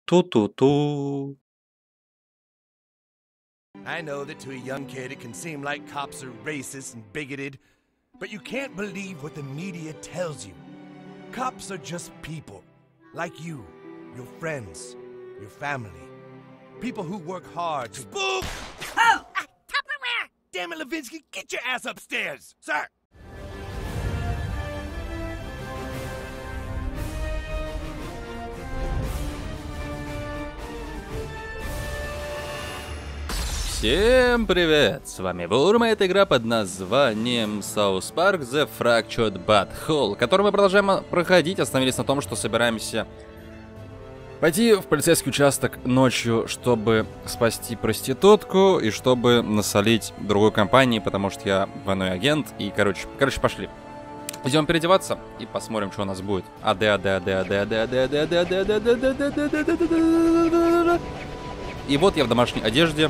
Ту-ту-ту. I know that to a young kid it can seem like cops are racist and bigoted, but you can't believe what the media tells you. Cops are just people, like you, your friends, your family. People who work hard to— Spook! Oh! Tupperware! Damn it, Levinsky, get your ass upstairs! Sir! Всем привет! С вами Бурма, это игра под названием South Park The Fractured Butthole, которую мы продолжаем проходить. Остановились на том, что собираемся пойти в полицейский участок ночью, чтобы спасти проститутку и чтобы насолить другой компании, потому что я двойной агент. И, короче, пошли. Идем переодеваться и посмотрим, что у нас будет. И вот я в домашней одежде.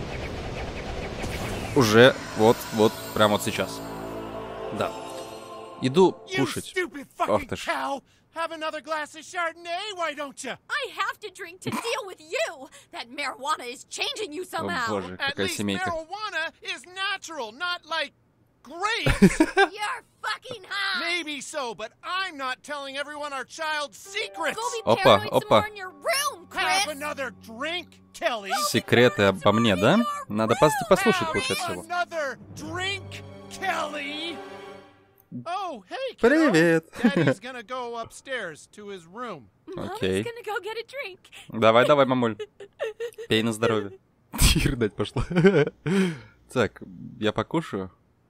Уже вот прямо вот сейчас. Да. Иду кушать. Ох ты ж. Have another glass of Chardonnay, why don't you? I have to drink to deal with you. That marijuana is changing you somehow. О боже, какая семейка. Marijuana is natural, not like grapes. You're fucking high. Maybe so, but I'm not telling everyone our child's secrets. Go be Опа, paranoid some опа. more in your room, Have Chris. another drink, Kelly. Секреты обо мне, да? Надо послушать, получается, его. Another drink, Kelly. Oh, hey, Привет. Daddy's gonna go upstairs to his room. Окей. Mama's gonna go get a drink. Давай, мамуль. Пей на здоровье. Рыдать пошла. Так, я покушаю.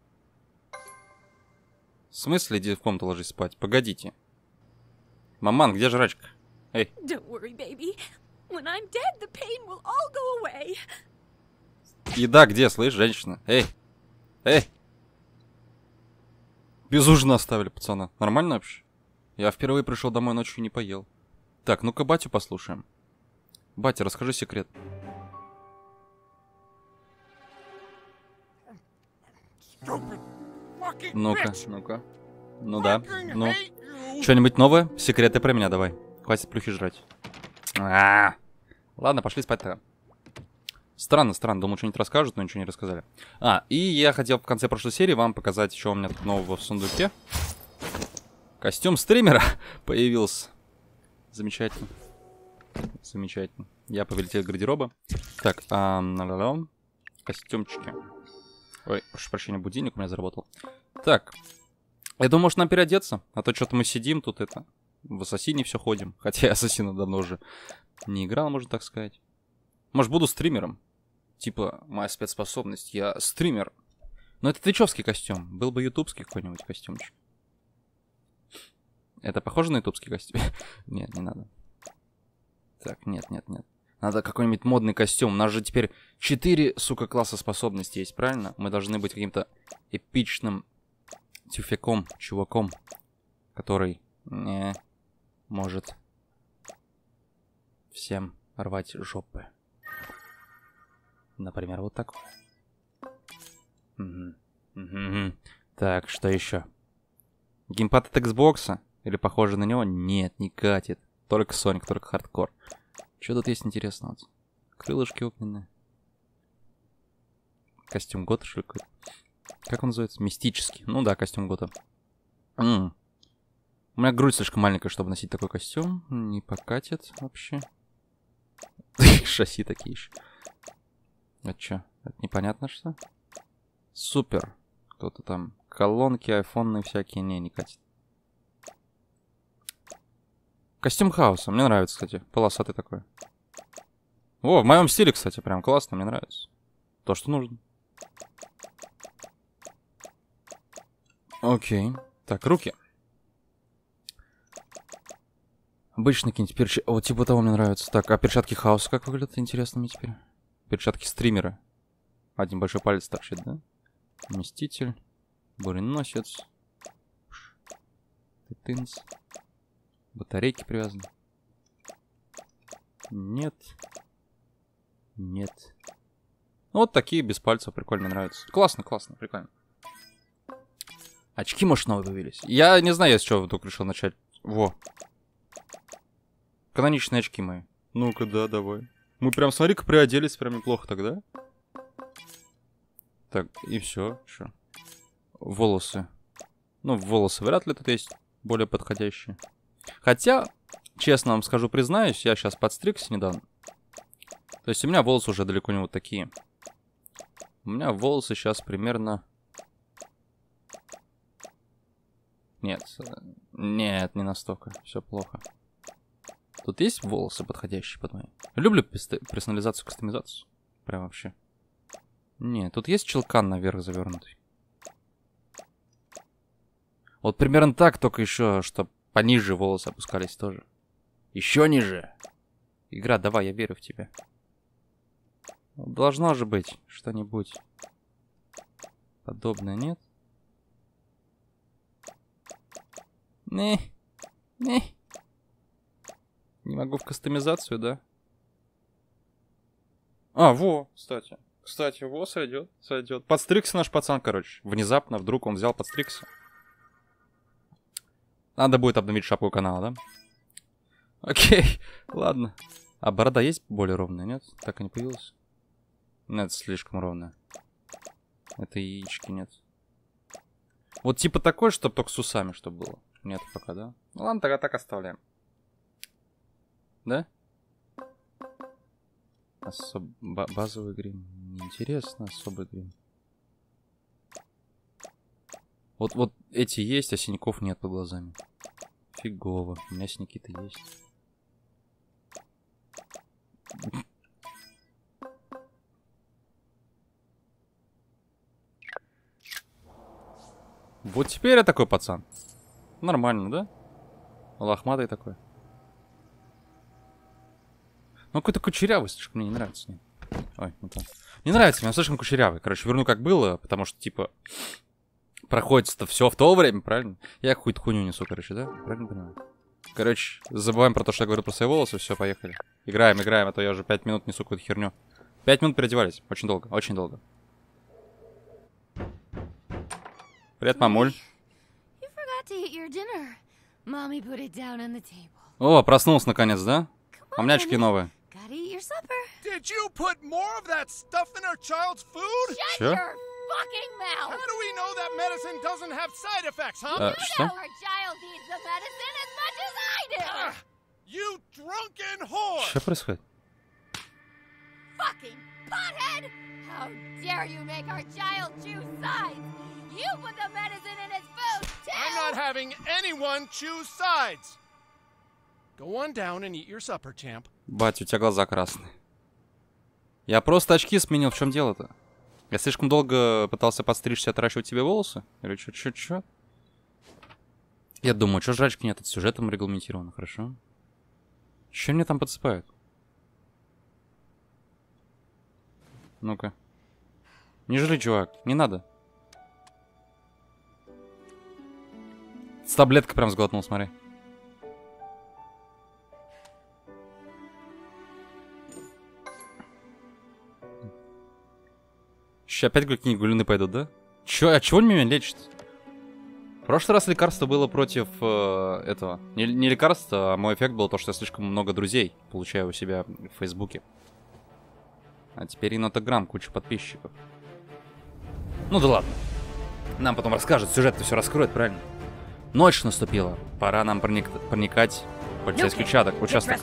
В смысле, иди в комнату ложись спать? Погодите. Маман, где жрачка? Эй. Don't worry, baby. When I'm dead, the pain will all go away. Еда где, слышь, женщина? Эй. Без ужина оставили, пацана. Нормально вообще? Я впервые пришел домой ночью и не поел. Так, ну-ка батю послушаем. Батя, расскажи секрет. Ну-ка. Ну да. Ну. Что-нибудь новое? Секреты про меня давай. Хватит плюхи жрать. Ладно, пошли спать-то. Странно. Думал, что-нибудь расскажут, но ничего не рассказали. И я хотел в конце прошлой серии вам показать, что у меня тут нового в сундуке. Костюм стримера появился. Замечательно. Я повелитель гардероба. Так, костюмчики. Ой, прошу прощения, будильник у меня заработал. Так. Я думаю, может нам переодеться? А то что-то мы сидим тут в Ассасине все ходим. Хотя я Ассасина давно уже не играл, можно так сказать. Может, буду стримером? Типа, моя спецспособность, я стример. Но это твичевский костюм. Был бы ютубский какой-нибудь костюмчик. Это похоже на ютубский костюм? Нет, не надо. Так, нет. Надо какой-нибудь модный костюм. У нас же теперь 4, сука, класса способностей есть, правильно? Мы должны быть каким-то эпичным тюфяком, чуваком, который не может всем рвать жопы. Например, вот так. Так, что еще? Геймпад от Xbox? Или похоже на него? Нет, не катит. Только Sonic, только хардкор. Что тут есть интересного? Крылышки огненные. Костюм Гота, что ли, какой-то? Как он называется? Мистический. Ну да, костюм Гота. У меня грудь слишком маленькая, чтобы носить такой костюм. Не покатит вообще. Шасси такие еще. Это что? Это непонятно что? Супер. Кто-то там. Колонки, айфонные всякие. Не катит. Костюм хаоса. Мне нравится, кстати. Полосатый такой. О, в моем стиле, кстати. Прям классно. Мне нравится. То, что нужно. Окей. Так, руки. Обычно какие-нибудь перчатки. О, типа того мне нравится. Так, а перчатки хаоса как выглядят? Интересно мне теперь. Перчатки стримера. Один большой палец торчит, да? Вместитель. Буреносец. Тынц. Батарейки привязаны. Нет. Вот такие без пальцев. Прикольно, нравится. Классно, прикольно. Очки, может, новые появились. Я не знаю, с чего вдруг решил начать. Во. Каноничные очки мои. Ну-ка, да, давай. Мы прям, смотри-ка, приоделись прям неплохо тогда. Так, и все. Что? Волосы. Ну, волосы вряд ли тут есть более подходящие. Хотя, честно вам скажу, признаюсь, я сейчас подстригся недавно. То есть у меня волосы уже далеко не вот такие. У меня волосы сейчас примерно... Нет, не настолько. Все плохо. Тут есть волосы подходящие под мои? Люблю персонализацию, кастомизацию. Прям вообще. Нет, тут есть челкан наверх завернутый. Вот примерно так, только еще, чтобы пониже волосы опускались тоже. Еще ниже. Игра, давай, я верю в тебя. Должно же быть что-нибудь подобное, нет? Не могу в кастомизацию, да? А, во, кстати. Кстати, во, сойдет. Подстригся наш пацан, короче. Внезапно, вдруг он взял, подстригся. Надо будет обновить шапку канала, да? Окей, ладно. А борода есть более ровная, нет? Так и не появилась? Нет, слишком ровная. Это яички нет. Вот типа такой, чтобы только с усами, чтобы было. Нет пока, да? Ну ладно, тогда так оставляем. Да? Базовый грим. Неинтересно, особый грим. Вот эти есть, а синяков нет под глазами. Фигово. У меня синяки-то есть. Вот теперь я такой пацан. Нормально, да? Лохматый такой. Ну, какой-то кучерявый, слишком мне не нравится. Нет. Ой, вот он. Не нравится мне, он слишком кучерявый. Короче, верну как было, потому что, типа, проходится-то все в то время, правильно? Я какую-то хуйню несу, короче, да? Правильно понимаю? Короче, забываем про то, что я говорю про свои волосы, все, поехали. Играем, а то я уже 5 минут несу какую-то херню. 5 минут переодевались. Очень долго, очень долго. Привет, мамуль. О, проснулся наконец, да? А у меня очки новые. Did you put more of that stuff in our child's food? Shut your fucking mouth! How do we know that medicine doesn't have side effects, huh? You know our child needs the medicine as much as I do! You drunken whore! Что происходит? Fucking butthead! How dare you make our child choose sides! You put the medicine in his food, too! I'm not having anyone choose sides! Go on down and eat your supper, champ. Бать, у тебя глаза красные. Я просто очки сменил, в чем дело-то? Я слишком долго пытался подстричься, отращивать тебе волосы? Или чё? Я думаю, что жрачки нет, это сюжетом регламентировано, хорошо? Чё мне там подсыпают? Ну-ка. Не жри, чувак, не надо. С таблеткой прям сглотнул, смотри. Сейчас опять какие-нибудь гулюны пойдут, да? Чё, а чего меня лечит? В прошлый раз лекарство было против этого. Не лекарство, а мой эффект был то, что я слишком много друзей получаю у себя в Фейсбуке. А теперь и нотограмм, куча подписчиков. Ну да ладно. Нам потом расскажут, сюжет-то все раскроет, правильно? Ночь наступила. Пора нам проникать в полицейский участок.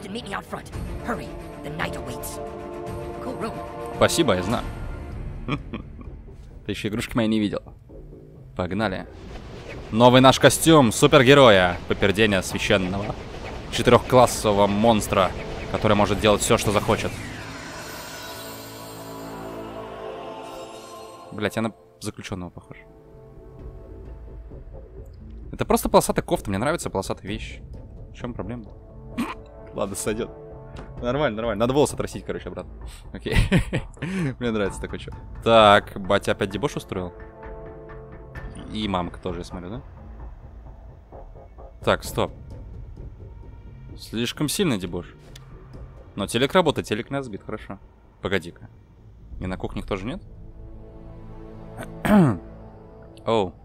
Спасибо, я знаю. Ты еще игрушки мои не видел. Погнали. Новый наш костюм супергероя. Попердение священного 4-классового монстра, который может делать все, что захочет. Блять, я на заключенного похож. Это просто полосатая кофта. Мне нравится полосатая вещь. В чем проблема? Ладно, сойдет. Нормально. Надо волосы отрастить, короче, обратно. Окей. Мне нравится такой чё. Так, батя опять дебош устроил. И мамка тоже, я смотрю, да? Так, стоп. Слишком сильный дебош. Но телек работает, телек не разбит, хорошо. Погоди-ка. И на кухне тоже нет? Оу.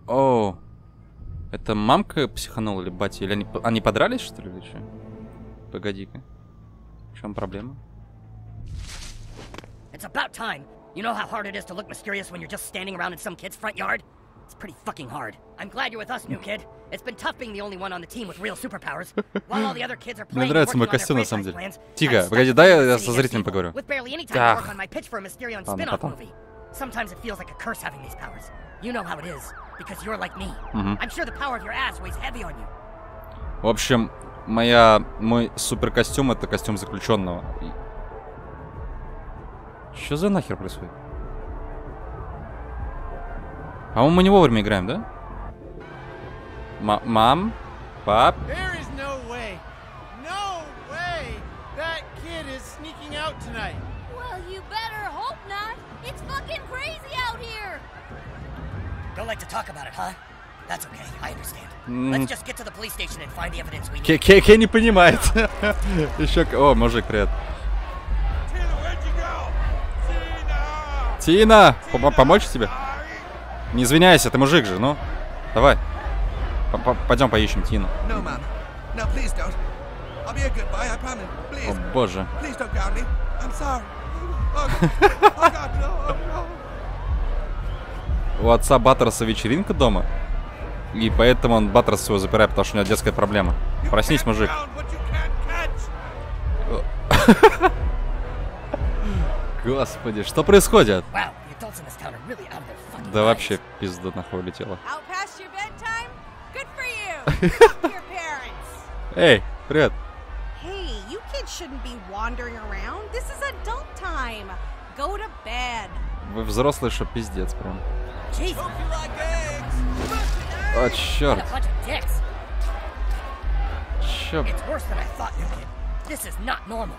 Это мамка психанула или батя? Или они подрались, что ли, или что? Погоди-ка. В чем проблема? It's about time. You know how hard it is to look mysterious when you're just standing around in some kid's front yard? It's pretty fucking hard. I'm glad you're with us, new kid. It's been tough being the only one on the team with real superpowers. While all the other kids are Мне playing and нравится working мой on their костюм на самом franchise деле. plans, Тихо, I'm погоди, stuck дай in я the со city зрителем against поговорю. evil, with barely any time Так. to work on my pitch for a Mysterion Ладно, spin-off потом. movie. Sometimes it feels like a curse having these powers. You know how it is, because you're like me. Мгм. I'm sure the power of your ass weighs heavy on you. В общем, мой супер костюм это костюм заключенного. Что за нахер происходит? А мы не вовремя играем, да? Мам? Пап? There is no way that kid is sneaking out tonight. Well, you better hope not. It's fucking crazy out here. Don't like to talk about it, huh? That's okay, I understand. Let's just get to the police station and find the evidence we need. Кей не понимает. Еще... О, мужик, привет. Тина! Помочь тебе? Не извиняйся, ты мужик же, ну. Давай. Пойдем поищем Тину. No, ma'am. No, please don't. I'll be a good boy, I promise. Please. О, боже. Please don't ground me. I'm sorry. Oh, God, no, no. У отца Баттерса вечеринка дома. И поэтому он Баттерс его запирает, потому что у него детская проблема. Проснись, мужик. Господи, что происходит? Wow, the adults in this town are really out of their fucking Да minds. вообще пизда нахуй улетела. Out past your bedtime? Good for you. Fuck your parents. Эй, привет. Hey, you kids shouldn't be wandering around. This is adult time. Go to bed. Вы взрослые, что пиздец прям. Jesus, О, what черт. a bunch of dicks. Чё? It's worse than I thought, new kid. This is not normal.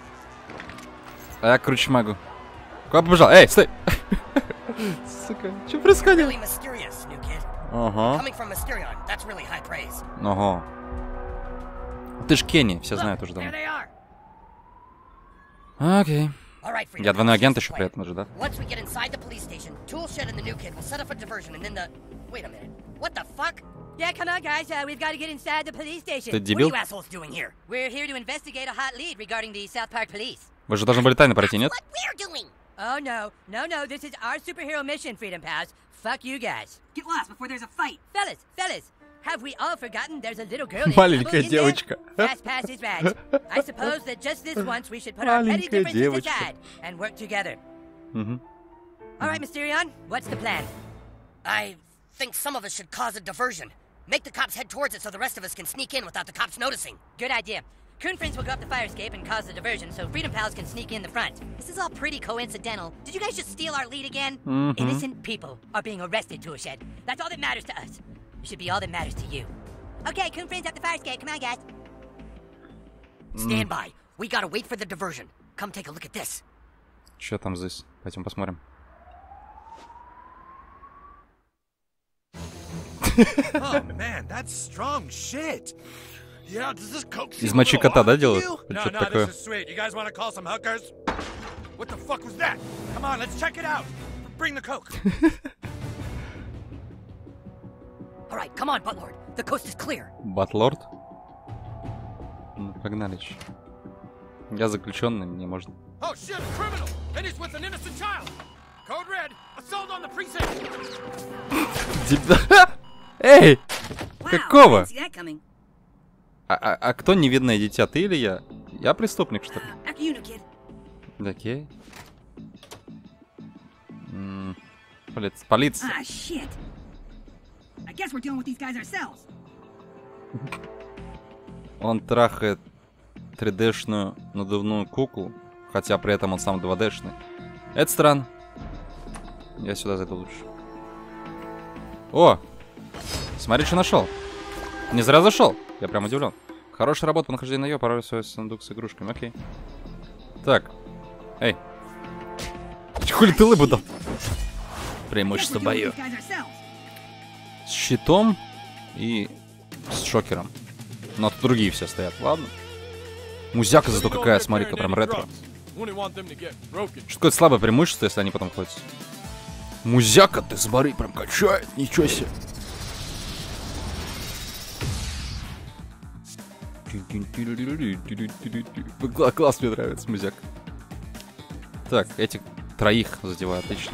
А я круче могу. Куда побежал? Эй, стой! Сука, что происходит? Really mysterious, new kid. Ага. Coming from Mysterion, that's really high praise. Ага. Ты ж Кенни, все Look, знают уже there давно. they are. Окей. All right, Freedom, Я двойной here's агент the еще plan. при этом же, да? Once we get inside the police station, Tool Shed and the new kid will set up a diversion, and then the... Wait a minute. What the fuck? Yeah, come on, guys. We've got to get inside the police station. Ты What are дебил? you assholes doing here? We're here to investigate a hot lead regarding the South Park police. Вы же должны были тайно пройти, нет? What we're doing? Oh, no. No. This is our superhero mission, Freedom Pals. Fuck you guys. Get lost before there's a fight. Fellas. Have we all forgotten there's a little girl in Маленькая trouble in there? девочка. Fast pass is right. I suppose that just this once we should put our petty Маленькая differences девочка. aside and work together. Мгм. All right, Mysterion, what's the plan? I think some of us should cause a diversion. Make the cops head towards it so the rest of us can sneak in without the cops noticing. Good idea. Coon Friends will go up the fire escape and cause the diversion so Freedom Pals can sneak in the front. This is all pretty coincidental. Did you guys just steal our lead again? Innocent people are being arrested, Toolshed. That's all that matters to us. It should be all that matters to you. Okay, Coon Friends up the fire escape. Come on, guys. Stand by. We gotta wait for the diversion. Come take a look at this. Что там здесь? Пойдем посмотрим. Oh, man, that's strong shit. Yeah, does this coke Из мочи кота, да, делают? Или No, что-то no, такое? this is sweet. You guys want to call some hookers? What the fuck was that? Come on, let's check it out. Bring the coke. All right, come on, Buttlord. The coast is clear. Батлорд? Ну, погнали чё. Я заключенный, мне можно. Oh shit, a criminal! And he's with an innocent child! Code red, assault on the precinct! Эй! Какого? See that coming. А кто невидное дитя, ты или я? Я преступник, что ли? After you, new kid. Окей. Полиция. Ah, shit. I guess we're dealing with these guys ourselves. Он трахает 3D-шную надувную куклу, хотя при этом он сам 2D-шный. Это странно. Я сюда зайду лучше. О! Смотри, что нашел. Не зря зашел. Я прям удивлен. Хорошая работа по нахождению на ее, пароль свой сундук с игрушками. Окей. Так. Эй. Хули ты лыбу дал? Преимущество в бою. С щитом и с шокером. Но тут другие все стоят. Ладно. Музяка зато какая, смотри-ка, прям ретро. Что такое слабое преимущество, если они потом ходят? Музяка, ты смотри, прям качает. Ничего себе. Класс, мне нравится музяк. Так, этих троих задеваю, отлично.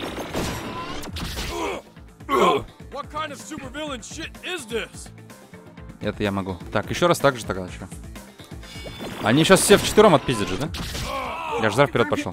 What kind of supervillain shit is this? Это я могу. Так, еще раз так же тогда, что? Они сейчас все вчетвером отпиздят же, да? Я же зараз вперед пошел.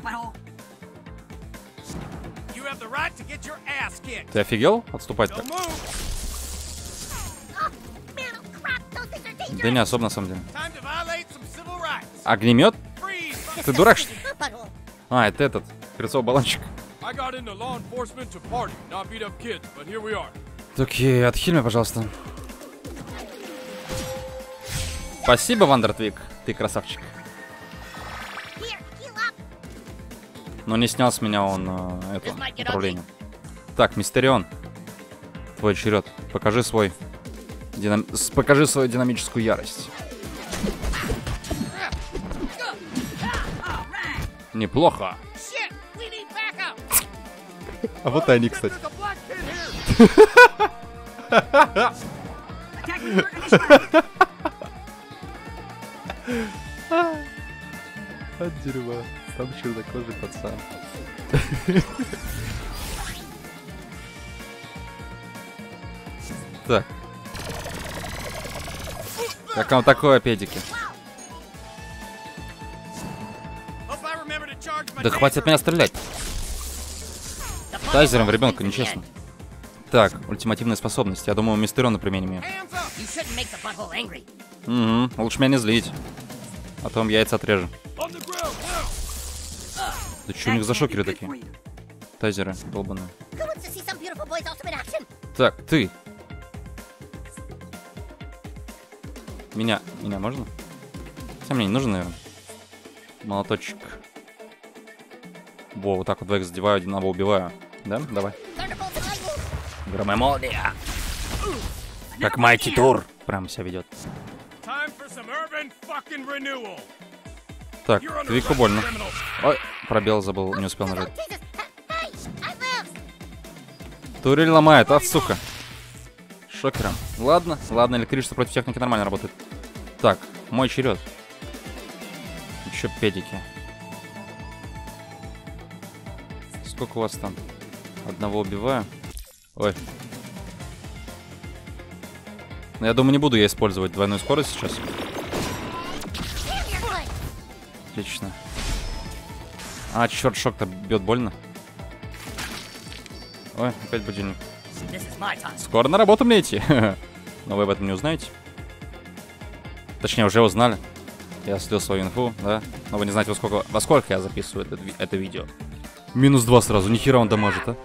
You have the right to get your ass kicked. Ты офигел? Отступать так. Don't move. Oh, man, oh crap, those things are dangerous. Да не особо на самом деле. Time to violate some civil rights. Огнемет? Freeze. Ты дурак, что ли? Butthole. А, это этот. Перцовый баллончик. I got into law enforcement to party, not beat up kids, but here we are. Окей, отхиль меня, пожалуйста. Спасибо, Вандертвик. Ты красавчик. Here, heal up. Но не снял с меня он это управление. Так, Мистерион. Твой черед. Покажи свою динамическую ярость. Неплохо. Shit, we need backup. А вот и они, кстати. There's a black kid here. От дерева. Там чернокожий пацан. Так. Как вам такое, педики? Hope I remember to charge my Да хватит от меня стрелять. Тайзером в ребенка нечестно. Так, ультимативные способности. Я думаю, Мистериона применим ее. hands up. You shouldn't make the butthole angry. Угу, лучше меня не злить. А то им яйца отрежем. On the ground now. Да что у них за шокеры такие? Тайзеры, долбаные. Who wants to see some beautiful boys also in action? Так, ты. Меня можно? Хотя мне не нужен, наверное. Молоточек. Во, вот так вот двоих задеваю, одного убиваю. Да? Давай. Thunderbolt and lightning. Громая молния. Как Майти Тур. Прям себя ведет. Time for some urban fucking renewal. Так, You're under Твику arrest, больно. criminal. Ой, пробел забыл, не успел Oh, нажать. Jesus. Hey, I live. Турель ломает, а, сука. Шокером. Ладно, электричество против техники нормально работает. Так, мой черед. Еще педики. Сколько у вас там? Одного убиваю. Ой. Но я думаю, не буду я использовать двойную скорость сейчас. Damn, you're good. Отлично. А, черт, шок-то бьет больно. Ой, опять будильник. This is my time. Скоро на работу мне идти. Но вы об этом не узнаете. Точнее, уже узнали. Я слил свою инфу, да? Но вы не знаете, во сколько я записываю это видео. -2 сразу, нихера он дамажит, а?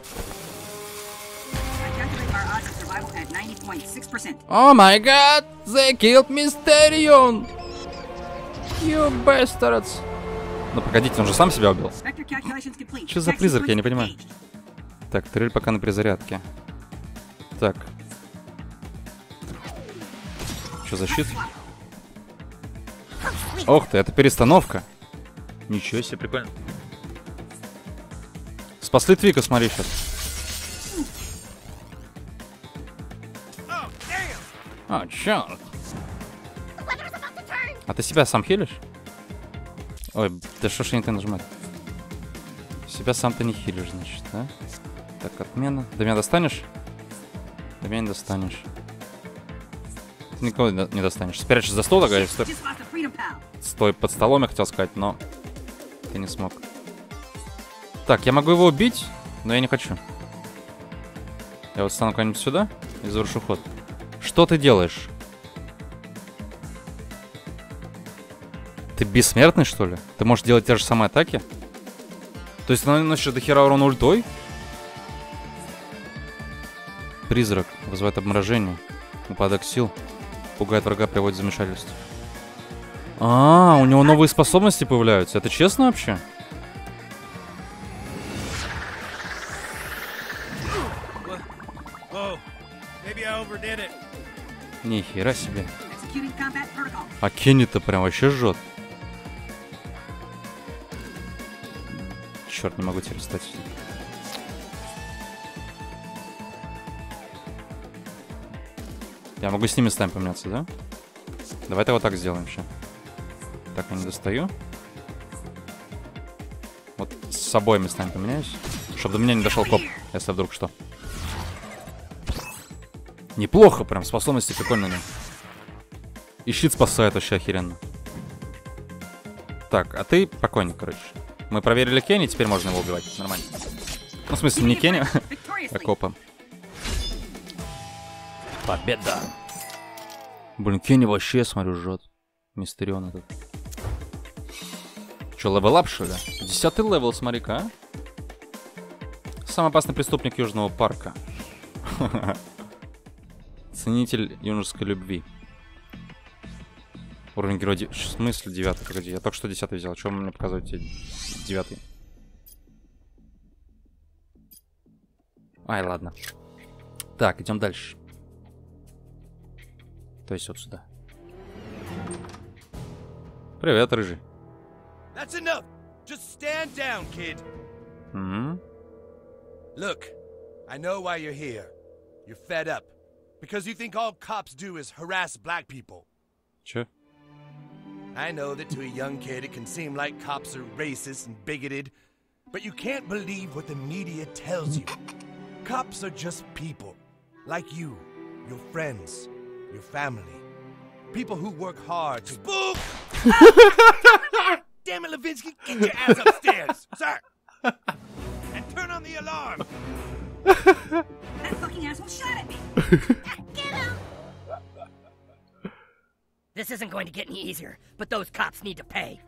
О май гад! They killed Mysterion! You bastards! Ну погодите, он же сам себя убил. Что за призрак, я не понимаю. Так, трель пока на перезарядке. Так. Что, защит? Ох ты, это перестановка. Ничего себе, прикольно. Спасли Твика, смотри сейчас. А, черт. The weather is about to turn. А ты себя сам хилишь? Ой, да что ж я не так нажимаю? Себя сам ты не хилишь, значит, да? Так, отмена. До меня достанешь? До меня не достанешь. Ты никого не достанешь. Спрячешь за стол, говоришь, стой. Стой под столом, я хотел сказать, но ты не смог. Так, я могу его убить, но я не хочу. Я вот стану куда-нибудь сюда и завершу ход. Что ты делаешь? Ты бессмертный, что ли? Ты можешь делать те же самые атаки? То есть ты наносишь до хера урона ультой? Призрак вызывает обморожение. Упадок сил. Пугает врага, приводит в замешательство. А, у него новые способности появляются. Это честно вообще? Whoa, maybe I overdid it. Нихера себе. А Кенни-то прям вообще жжет. Черт, не могу теперь встать. Я могу с ними местами поменяться, да? Давай-то вот так сделаем еще. Так, я не достаю. Вот с обоими местами поменяюсь. Чтобы до меня не дошел коп, если вдруг что. Неплохо, прям способности прикольные. И щит спасает вообще охеренно. Так, а ты покойник, короче. Мы проверили Кенни, теперь можно его убивать. Нормально. Ну, в смысле, не Кенни, а копа. Победа! Блин, Кенни вообще, смотрю, жжет. Мистерион этот. Че, левел-ап, что ли? 10-й левел, смотри-ка, а? Самый опасный преступник Южного парка. Ценитель юношеской любви. Уровень героя... В смысле 9-й? Погоди, я только что 10-й взял. Чего вы мне показываете 9-й? Ай, ладно. Так, идем дальше. То есть вот сюда. Привет, рыжий. That's enough. Just stand down, kid. Look, I know why you're here. You're fed up. Because you think all cops do is harass black people. Че? I know that to a young kid it can seem like cops are racist and bigoted, but you can't believe what the media tells you. Cops are just people, like you, your friends, your family. People who work hard to... Spook! Damn it, Levinsky, get your ass upstairs, sir! And turn on the alarm! That fucking asshole shot at me! Get him! This isn't going to get any easier, but those cops need to pay.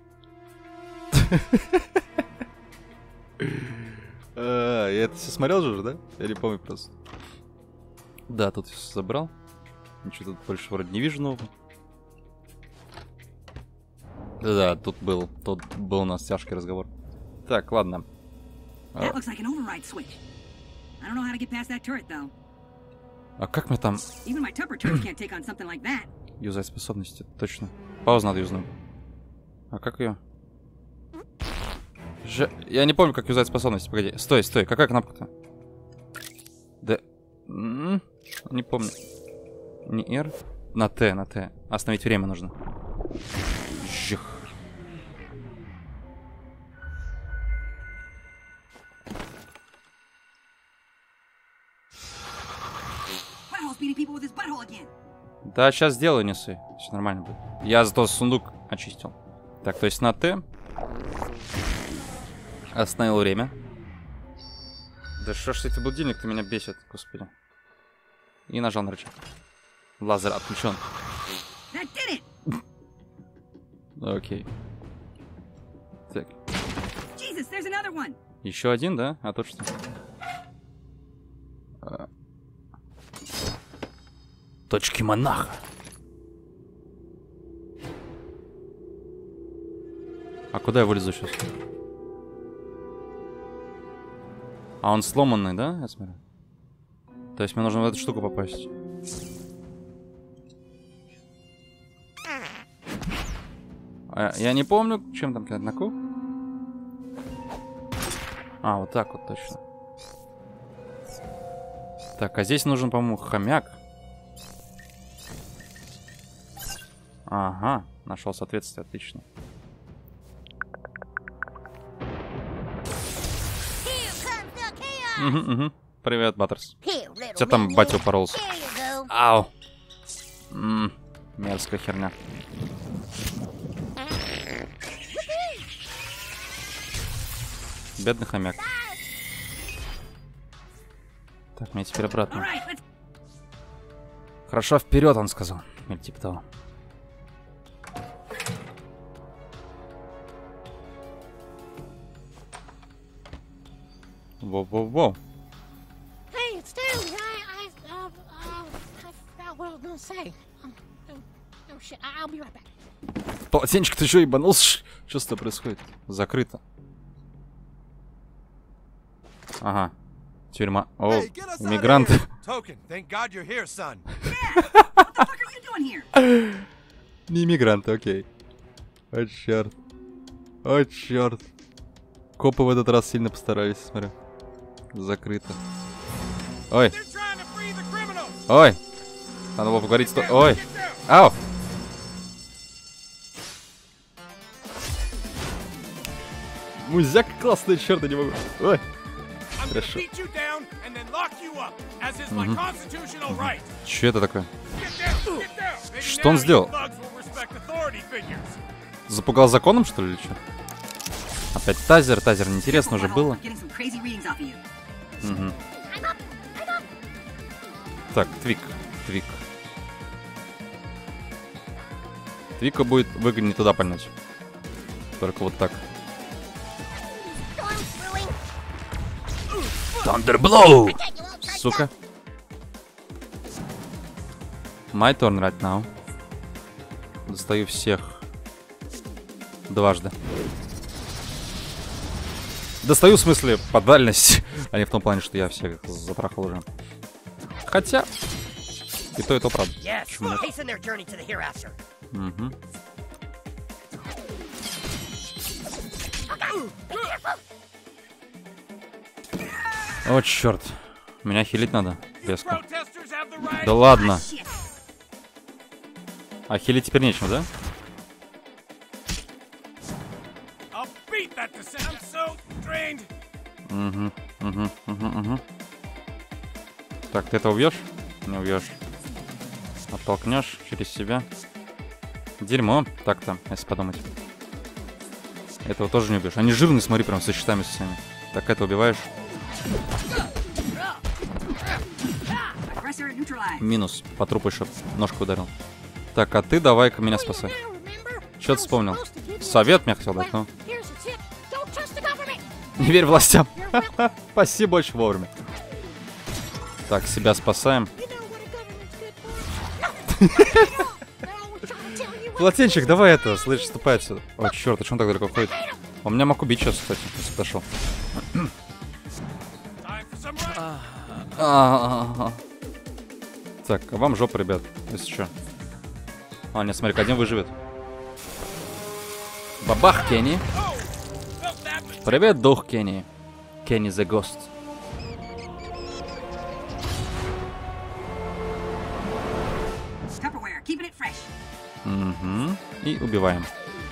Я это все смотрел же, да? Я не помню просто. Да, тут все забрал. Ничего тут больше вроде не вижу нового. Да, тут был у нас тяжкий разговор. Так, ладно. That looks like an override switch. I don't know how to get past that turret though. А как мы там... Even my Tupper turrets can't take on something like that. Юзать способности, точно. Паузу надо юзнуть. А как ее? Я не помню, как юзать способности. Погоди. Стой, какая кнопка-то? Да... Не помню. Не R? На Т. Остановить время нужно. Жих. Да, сейчас сделаю, не ссы. Все нормально будет. Я зато сундук очистил. Так, то есть на Т. Остановил время. Да что ж это будильник-то меня бесит, господи. И нажал на рычаг. Лазер отключен. Окей. Так. Еще один, да? А тут что? Точки монаха. А куда я вылезу сейчас? А он сломанный, да? Я смотрю. То есть мне нужно в эту штуку попасть. Я не помню, чем там кидать. На ку? А, вот так вот точно. Так, а здесь нужен, по-моему, хомяк. Ага, нашел соответствие, отлично. Угу. Привет, Баттерс. Где там батя упоролся? Ау. Мерзкая херня. Бедный хомяк. Так, мне теперь обратно. Хорошо, вперед, он сказал. Или типа того. Воу-воу-воу. Hey, it's Stanley. I forgot what I was gonna say. Oh shit, I'll be right back. Полотенчик-то еще ебанулся. Что с тобой происходит? Закрыто. Ага. Тюрьма. О, иммигранты. Не иммигранты, окей. О, черт. О, черт. Копы в этот раз сильно постарались, смотрю. Закрыто. Ой. Ой. Надо было поговорить с... Ой. Ау. Музяка классная, черт, я не могу. Ой. I'm gonna Хорошо. beat you down and then lock you up, as is my constitutional right. Че это такое? Get down, get down. Maybe Что он now you сделал? thugs will respect authority figures. Запугал законом, что ли, или что? Опять тазер, неинтересно уже было. Угу. Так, Твик. Твика будет выгоднее туда пальнуть. Только вот так. Thunderblow! Сука. My turn right now. Достаю всех. Дважды. Достаю, в смысле, по дальности. А не в том плане, что я всех затрахал уже. Хотя... И то, правда. Yes, hasten their journey to the hereafter. Угу. О, черт. Меня хилить надо. Резко. Protesters have the right. Да ладно. А хилить теперь нечем, да? I'll beat that dissent. I'm so drained. Угу. Так, ты это убьешь? Не убьешь. Оттолкнешь через себя. Дерьмо. Так-то, если подумать. Этого тоже не убьешь. Они жирные, смотри, прям со щитами всеми. Так, это убиваешь. Минус. По трупу еще ножку ударил. Так, а ты давай-ка меня спасай. Что ты вспомнил? Совет мне хотел дать, ну. Не верь властям. Спасибо очень вовремя. Так, себя спасаем. Полотенчик, давай это, слышь, ступай отсюда. О, черт, а что он так далеко ходит? А меня мог убить сейчас, кстати, если подошел. Так, а вам жопа, ребят, если что. А, нет, смотри, один выживет. Бабах, Кенни. Привет, дух Кенни. Кенни the Ghost. Угу. И убиваем.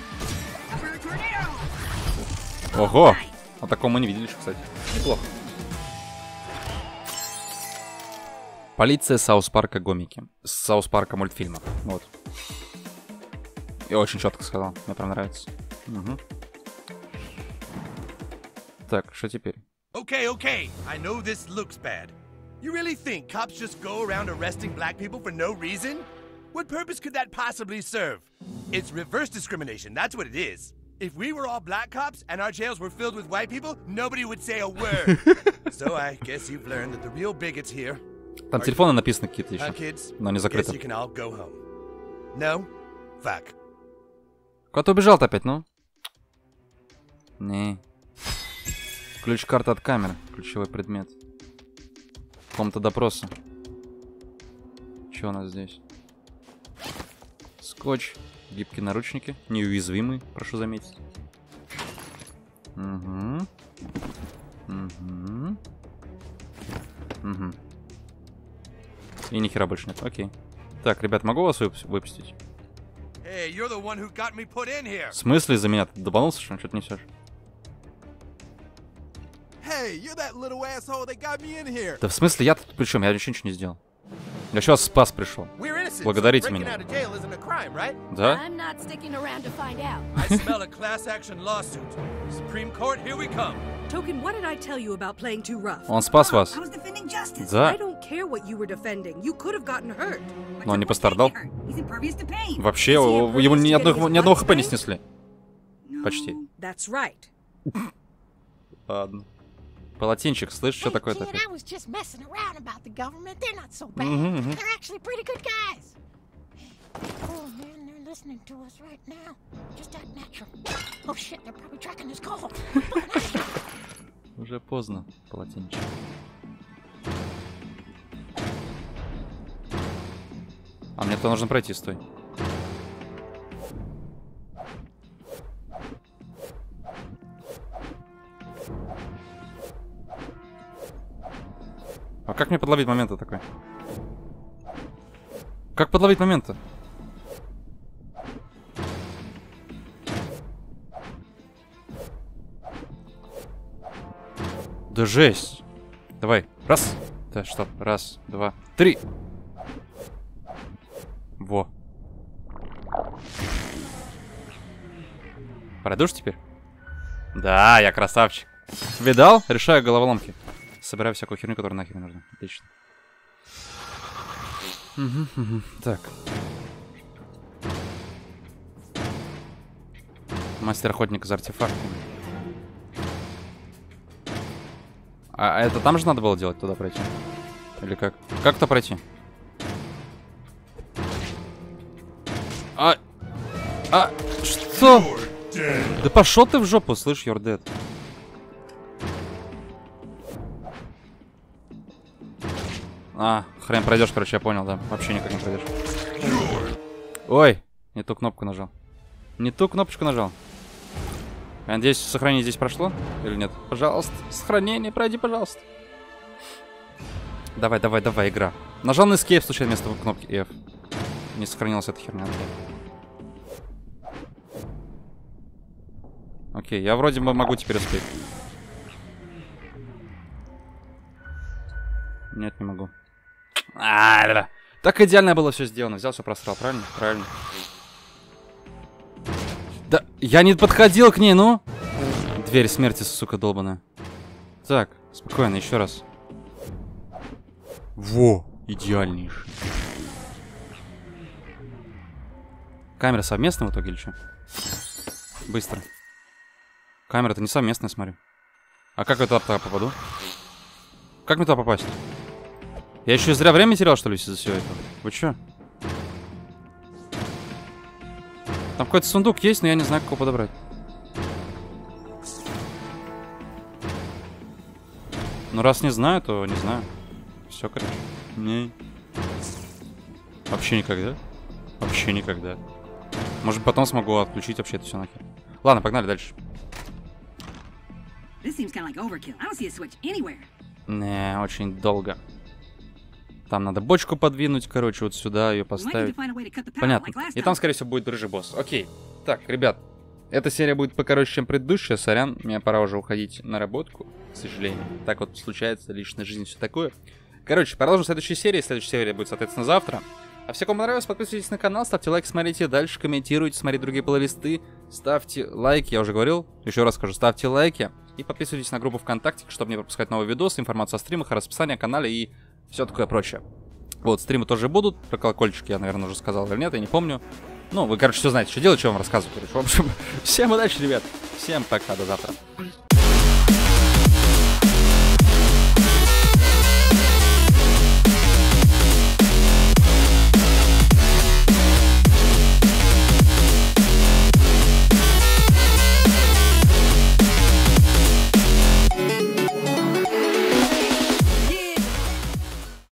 Ого! А такого мы не видели еще, кстати. Неплохо. Полиция Саус Парка гомики. Саус Парка мультфильма. Вот. Я очень четко сказал. Мне прям нравится. Угу. Так, что теперь? Okay. I know this looks bad. You really think cops just go around arresting black people for no reason? What purpose could that possibly serve? It's reverse discrimination, that's what it is. If we were all black cops and our jails were filled with white people, nobody would say a word. So I guess you've learned that the real bigots here. Там телефоны написаны какие-то еще, Kids, но не закрыты. guess you can all go home. No? Fuck. Куда-то убежал-то опять, ну? Не. Ключ-карта от камеры. Ключевой предмет. Комната допроса. Что у нас здесь? Скотч. Гибкие наручники. Неуязвимый, прошу заметить. Угу. И ни хера больше нет. Окей. Так, ребят, могу вас выпустить? Hey, you're the one who got me put in here. В смысле из-за меня? Ты добанулся, что ли? Что-то несешь? Hey, you're that little asshole that got me in here. Да в смысле, я тут при чем? Я ничего не сделал. Я сейчас спас пришел. Благодарите меня. Да? I'm not sticking around to find out. I smell a class action lawsuit. Supreme Court, here we come. Token, what did I tell you about playing too rough? Он спас вас. Да. I don't care what you were defending. You could have gotten hurt. Но он не пострадал. Вообще, его ни одного хп не снесли. Почти. That's right. Ладно. Полотенчик, слышь, что такое-то опять? I was just messing around about the government. They're not so bad. They're actually pretty good guys. Oh man, they're listening to us right now. Just act natural. Oh shit, they're probably tracking this call. Уже поздно, полотенчик. А мне-то нужно пройти, стой. А как мне подловить момент-то такой? Как подловить момент-то? Да жесть. Давай. Раз. Да, что? Раз, два, три. Во. Пройдешь теперь? Да, я красавчик. Видал? Решаю головоломки. Собираю всякую херню, которая нахер не нужна. Отлично. Так. Мастер-охотник за артефактами. А это там же надо было делать, туда пройти? Или как? Как туда пройти? Что? Да пошел ты в жопу, слышь, you're dead. Хрен пройдешь, короче, я понял, да. Вообще никак не пройдешь. Ой, не ту кнопку нажал. Не ту кнопочку нажал. Я надеюсь, сохранение здесь прошло? Или нет? Пожалуйста, сохранение, пройди, пожалуйста. Давай, давай, давай, игра. Нажал на Escape, случайно вместо кнопки F. Не сохранилась эта херня. Окей, я вроде бы могу теперь успеть. Нет, не могу. Да. Так идеально было все сделано. Взял, все просрал, правильно? Правильно. Да, я не подходил к ней, ну. Дверь смерти, сука, долбаная. Так, спокойно, еще раз. Во, идеальнейший. Камера совместная в итоге или что? Быстро. Камера-то не совместная, смотрю. А как я туда попаду? Как мне туда попасть? Я еще зря время терял, что ли, из-за всего этого? Вы че? Там какой-то сундук есть, но я не знаю, как его подобрать. Ну, раз не знаю, то не знаю. Все, короче. Не. Вообще никогда. Вообще никогда. Может, потом смогу отключить вообще это все нахер. Ладно, погнали дальше. Не, очень долго. Там надо бочку подвинуть, короче, вот сюда ее поставить. Понятно. И там, скорее всего, будет рыжий босс. Окей. Так, ребят. Эта серия будет покороче, чем предыдущая. Сорян, мне пора уже уходить на работку, к сожалению. Так вот случается, личная жизнь, все такое. Короче, продолжим в следующей серии. Следующая серия будет, соответственно, завтра. А все, кому понравилось, подписывайтесь на канал, ставьте лайк, смотрите дальше, комментируйте, смотрите другие плейлисты, ставьте лайки, я уже говорил, еще раз скажу, ставьте лайки и подписывайтесь на группу ВКонтакте, чтобы не пропускать новые видосы, информацию о стримах, о расписании, о канале и все такое прочее. Вот, стримы тоже будут, про колокольчик я, наверное, уже сказал или нет, я не помню. Ну, вы, короче, все знаете, что делать, что вам рассказывать, короче. В общем, всем удачи, ребят, всем пока, до завтра.